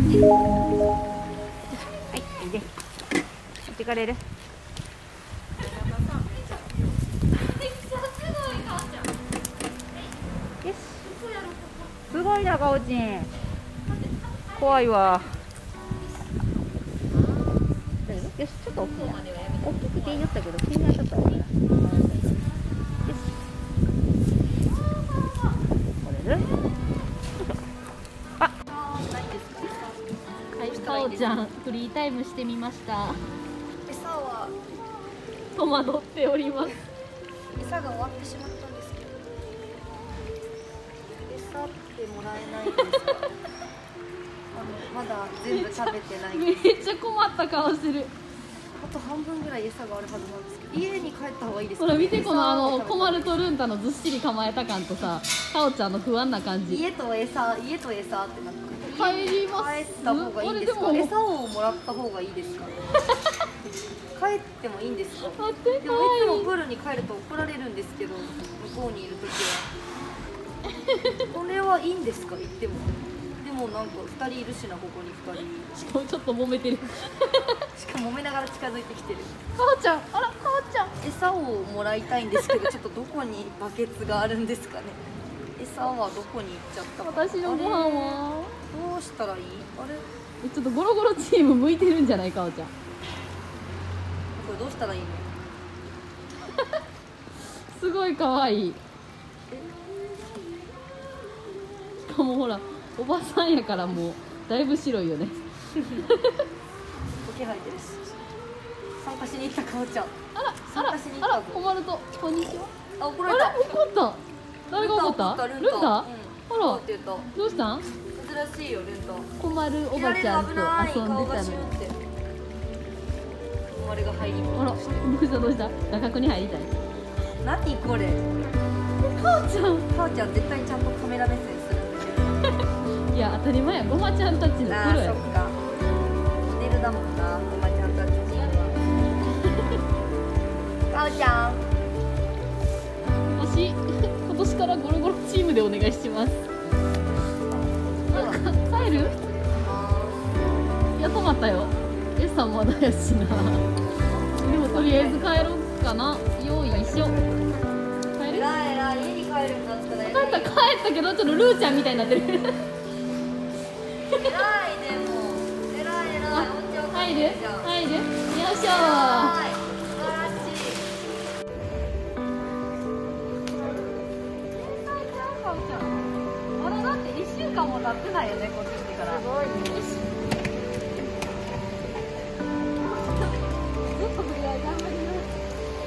い、おいで。持ってかれる。よし。すごいな、かおちん。怖いわ。よし、ちょっと大きいな。大きくていいよったけど、君はちょっと大きいな。よし。これね。あ。 はい、かおちゃん、フリータイムしてみました。 餌は戸惑っております。 餌が終わってしまったんですけど、餌ってもらえないんですか？まだ全部食べてないんめっです。 ちゃ困った顔してる。 あと半分ぐらい餌があるはずなんですけど、家に帰った方がいいですか？ ほら見て、この餌を困るとルンタのずっしり構えた感とさ、かおちゃんの不安な感じ。 家と餌ってなって帰ります。 帰った方がいいですか？ あれでも餌をもらった方がいいですか？帰ってもいいんですか？ 待って、 でもいつもプールに帰ると怒られるんですけど、向こうにいるときはこれはいいんですか？言っても。でもなんか2人いるしな、ここに2人。 しかもちょっと揉めてる。 しかも揉めながら近づいてきてる。 かおちゃん、あら、かおちゃん。 餌をもらいたいんですけど、ちょっとどこにバケツがあるんですかね。餌はどこに行っちゃったか。 私のご飯は。 どうしたらいい？あれ？ ちょっとゴロゴロチーム向いてるんじゃない、かおちゃん。 これどうしたらいいの？ すごい可愛い。しかもほら、おばさんやからもうだいぶ白いよね。 気配出るし。参加しに行ったかおちゃん。 あら、 参加しに行ったぞ。 困ると、こんにちは。 あ、怒あれ、 られた。 怒った。誰が怒った？ルンタ？あら、 って言った。 どうしたん？ 珍しいよ、ルンタ。 困るおばちゃんと遊んでたのに。 困るが入りあら、どうしたどうした？画角に入りたい。 何これ？ かおちゃん。 かおちゃん絶対ちゃんとカメラ目線するんだけど。 いや、当たり前や。ごまちゃんたちのプロああ、そやっ。か。モデルだもんな、ごまちゃんたちには。かおちゃん。 今年からゴロゴロチームでお願いします。帰る？いや、止まったよ。餌まだやしな。でもとりあえず帰ろうかな。よいしょ。帰る？ えらいえらい、家に帰るんだったら。 帰ったけど、ちょっとルーちゃんみたいになってる。 えらいでも。えらいえらい。 入る？よいしょ。 素晴らしい。 まだだって1週間も経ってないよね、こっち来てから。すごいね。ずっと振り合い頑張ります。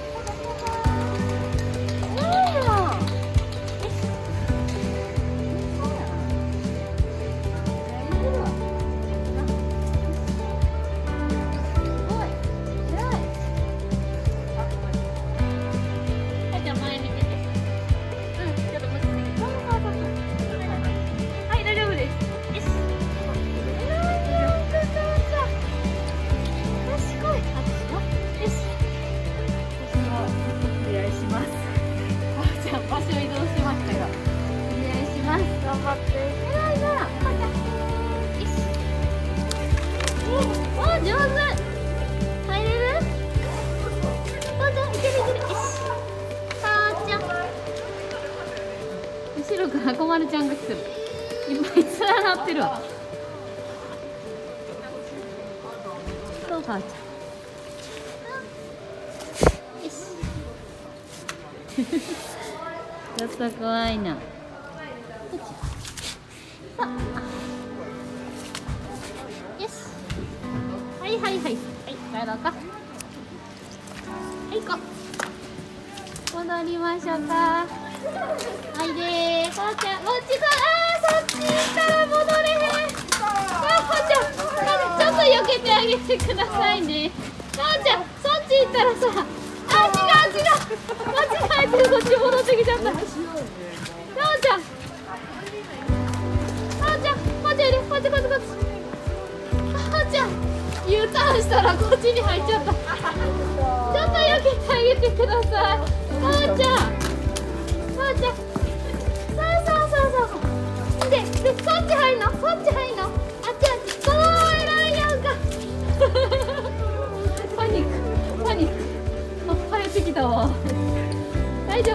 後ろからこまるちゃんが来てる。いっぱい連なってるわ。どうかおちゃん。よし。ちょっと怖いな。よし。はいはいはい。はい、帰ろうか。はい、行こう。戻りましょうか。はいでー、こうちゃん、もちさん、そっち行ったら戻れへん。こうちゃん、ちょっと避けてあげてくださいね。こうちゃん、そっち行ったらさ、違う。間違えてる、こっち戻ってきちゃった。こうちゃん、こっちおいで、こっち。こうちゃん、U ターンしたらこっちに入っちゃった。ちょっと避けてあげてください。こうちゃん。そう。で、そっち入んの？あっち、この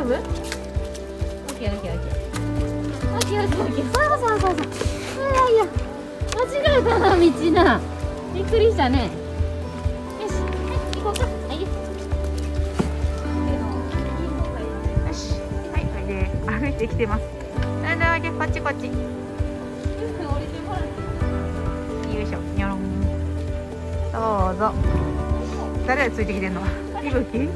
夫？オッケーオッケーオッケー。オッケーオッケーオッケー。そうそうそうそう。いやいや、間違えたな、道な。びっくりしたね。よし、はい、行こうか。はい。 よし、はい、これで歩いてきてます。おいで、こっちこっち。よいしょ、にょろん。どうぞ。誰がついてきてんの？いぶき？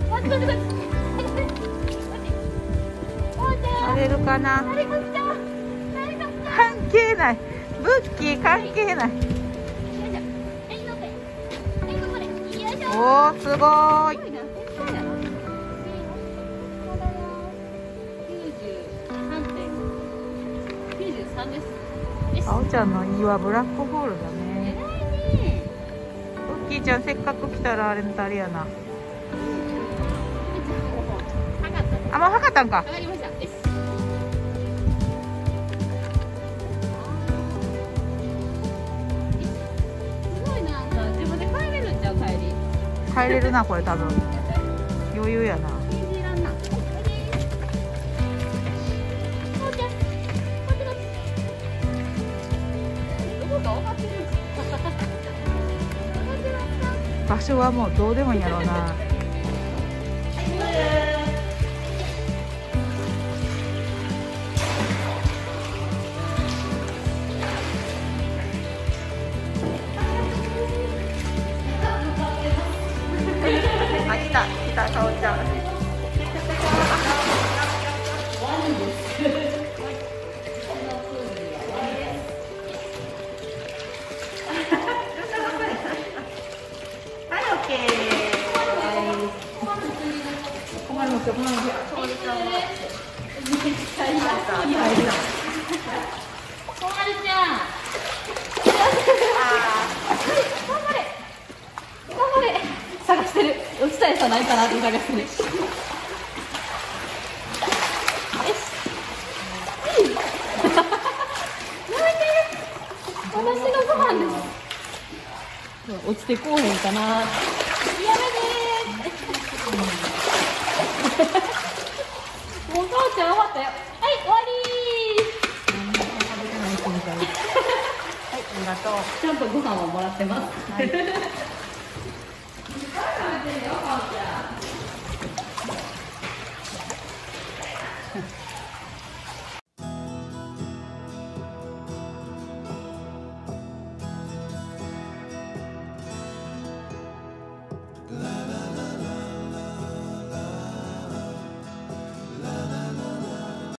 乗れるかな？関係ない。ブッキー関係ない。おー、すごーい。あおちゃんの胃はブラックホールだね。ブッキーちゃんせっかく来たらあれのあれやな。あ、もう測ったんか。 上がりました。よし。すごいな、なんか自分で帰れるんちゃう、帰り。 帰れるな、これ多分。余裕やな。 信じらんな。おいでー。おうちゃん、こっちこっち。どこか分かってる。分かってますか。 場所はもうどうでもいいんやろうな。あ、来た、かおちゃん。はい、オッケー。困るんですよ、困るんですよ。かおりちゃんは。 こまるちゃん。頑張れ。頑張れ。探してる。落ちたやつはないかなって探してる。よし。私のご飯です。落ちてこうへんかな。やめてー。もう母ちゃん終わったよ。はい、終わりはい、ありがとう。 ー。ちゃんとご飯をもらってます。 はい。 食べてるよ、母ちゃん。